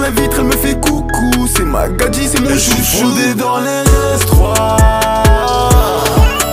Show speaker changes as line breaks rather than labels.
vitre, elle me fait coucou. C'est ma gadji, c'est mon chouchou.
Foudé dans les S3,